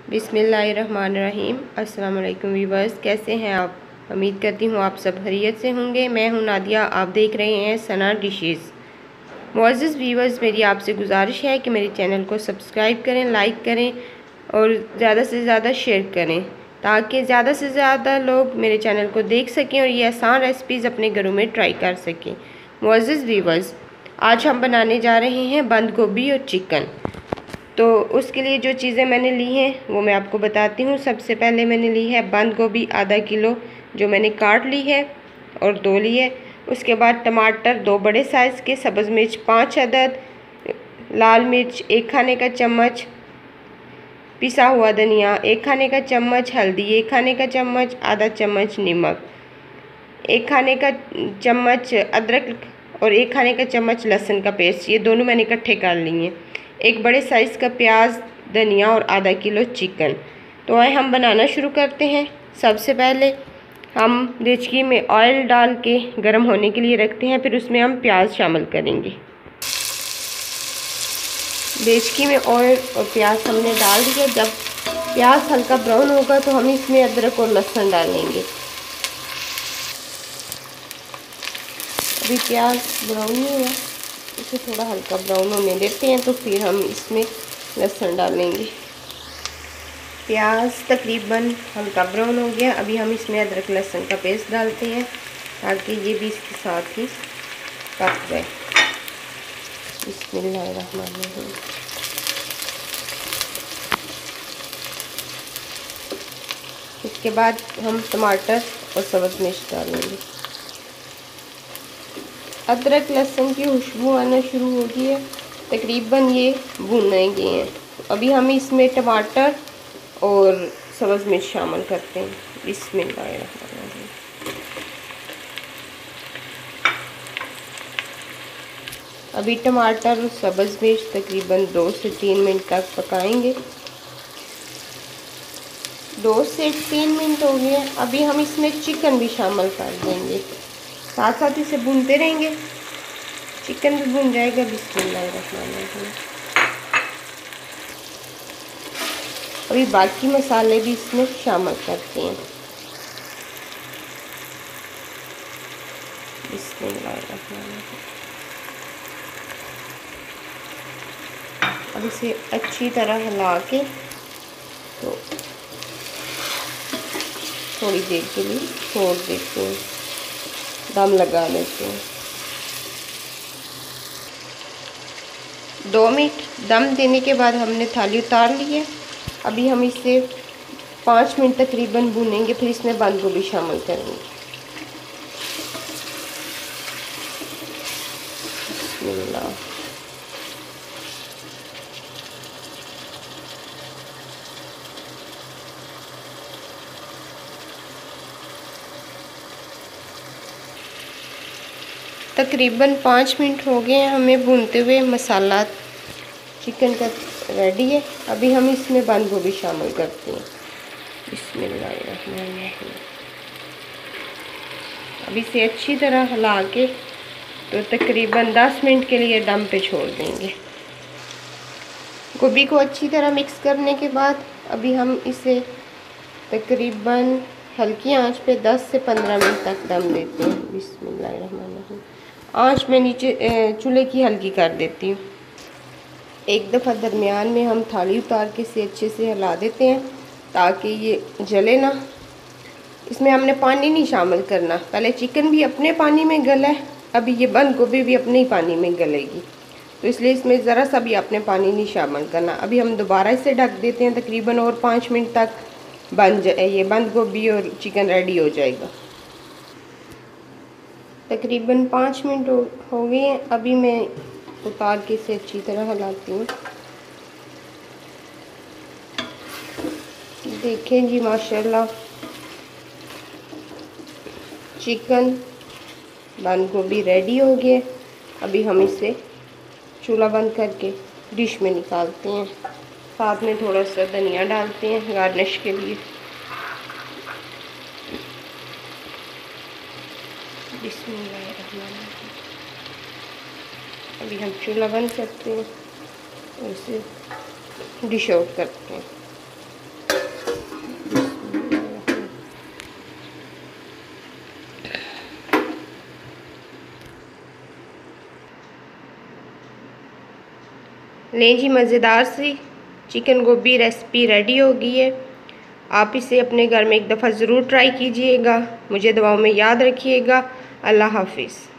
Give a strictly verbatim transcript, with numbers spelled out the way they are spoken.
बिस्मिल्लाहिर्रहमानिर्रहीम। अस्सलाम वालेकुम व्यूवर्स, कैसे हैं आप? उम्मीद करती हूँ आप सब खैरियत से होंगे। मैं हूँ नादिया, आप देख रहे हैं सना डिशेज़। मुअज़्ज़िज़ व्यूवर्स, मेरी आपसे गुजारिश है कि मेरे चैनल को सब्सक्राइब करें, लाइक करें और ज़्यादा से ज़्यादा शेयर करें ताकि ज़्यादा से ज़्यादा लोग मेरे चैनल को देख सकें और ये आसान रेसिपीज़ अपने घरों में ट्राई कर सकें। मुअज़्ज़िज़ व्यूवर्स, आज हम बनाने जा रहे हैं बंद गोभी और चिकन। तो उसके लिए जो चीज़ें मैंने ली हैं वो मैं आपको बताती हूँ। सबसे पहले मैंने ली है बंद गोभी आधा किलो, जो मैंने काट ली है और धो ली है। उसके बाद टमाटर दो बड़े साइज़ के, सब्ज़ मिर्च पाँच अदद, लाल मिर्च एक खाने का चम्मच, पिसा हुआ धनिया एक खाने का चम्मच, हल्दी एक खाने का चम्मच, आधा चम्मच नमक, एक खाने का चम्मच अदरक और एक खाने का चम्मच लहसुन का पेस्ट। ये दोनों मैंने इकट्ठे कर लिए हैं। एक बड़े साइज़ का प्याज, धनिया और आधा किलो चिकन। तो आए हम बनाना शुरू करते हैं। सबसे पहले हम देचकी में ऑयल डाल के गर्म होने के लिए रखते हैं, फिर उसमें हम प्याज शामिल करेंगे। देचकी में ऑयल और प्याज हमने डाल दिया। जब प्याज हल्का ब्राउन होगा तो हम इसमें अदरक और लहसुन डालेंगे। अभी प्याज ब्राउन नहीं हुआ, इसे थोड़ा हल्का ब्राउन होने देते हैं, तो फिर हम इसमें लहसुन डालेंगे। प्याज तकरीबन हल्का ब्राउन हो गया। अभी हम इसमें अदरक लहसुन का पेस्ट डालते हैं ताकि ये भी इसके साथ ही पक जाए। बिस्मिल्लाहिर्रहमानिर्रहीम। इसके बाद हम टमाटर और सब्ज़ मिर्च डालेंगे। अदरक लहसुन की खुशबू आना शुरू हो गई है, तकरीबन ये भुने गए हैं। अभी हम इसमें टमाटर और सब्ज़ मिर्च शामिल करते हैं। बिस्मिल्लाहिर्रहमानिर्रहीम। अभी टमाटर और सब्ज़ मिर्च तकरीबन दो से तीन मिनट तक पकाएंगे। दो से तीन मिनट हो गए। अभी हम इसमें चिकन भी शामिल कर देंगे, साथ साथ इसे भूनते रहेंगे, चिकन भी भून जाएगा। बिस्मिल्लाहिर्रहमानिर्रहीम। अभी बाकी मसाले भी इसमें शामिल करते हैं। बिस्मिल्लाहिर्रहमानिर्रहीम। अब इसे अच्छी तरह हिला के तो थोड़ी देर के लिए छोड़ देते हैं, दम लगा लेते हैं। दो मिनट दम देने के बाद हमने थाली उतार ली है। अभी हम इसे पाँच मिनट तकरीबन भूनेंगे, फिर इसमें बंद गोभी शामिल करेंगे। बिस्मिल्लाह। तकरीबन पाँच मिनट हो गए हैं हमें भूनते हुए। मसाला चिकन का रेडी है। अभी हम इसमें बंद गोभी शामिल करते हैं। बिस्मिल्लाहिर्रहमानिर्रहीम। अब इसे अच्छी तरह हिला के तो तकरीबन दस मिनट के लिए दम पे छोड़ देंगे। गोभी को अच्छी तरह मिक्स करने के बाद अभी हम इसे तकरीबन हल्की आंच पे दस से पंद्रह मिनट तक दम देते हैं। बिस्मिल्लाहिर्रहमानिर्रहीम। आंच में नीचे चूल्हे की हल्की कर देती हूँ। एक दफ़ा दरमियान में हम थाली उतार के इसे अच्छे से हिला देते हैं ताकि ये जले ना। इसमें हमने पानी नहीं शामिल करना, पहले चिकन भी अपने पानी में गला है, अभी ये बंद गोभी भी अपने ही पानी में गलेगी, तो इसलिए इसमें ज़रा सा भी आपने पानी नहीं शामिल करना। अभी हम दोबारा इसे ढक देते हैं, तकरीबन और पाँच मिनट तक बन जाए, ये बंद गोभी और चिकन रेडी हो जाएगा। तकरीबन पाँच मिनट हो, हो गए हैं। अभी मैं उतार के इसे अच्छी तरह हिलाती हूँ। देखें जी, माशाल्लाह चिकन बंद गोभी रेडी हो गए। अभी हम इसे चूल्हा बंद करके डिश में निकालते हैं। साथ में थोड़ा सा धनिया डालते हैं गार्निश के लिए। बिस्मिल्लाहिर्रहमानिर्रहीम। अभी हम चूल्हा बंद करते हैं और इसे डिश आउट करते हैं। लें जी, मज़ेदार सी चिकन गोभी रेसिपी रेडी हो गई है। आप इसे अपने घर में एक दफ़ा ज़रूर ट्राई कीजिएगा। मुझे दुआओं में याद रखिएगा। अल्लाह हाफिज़।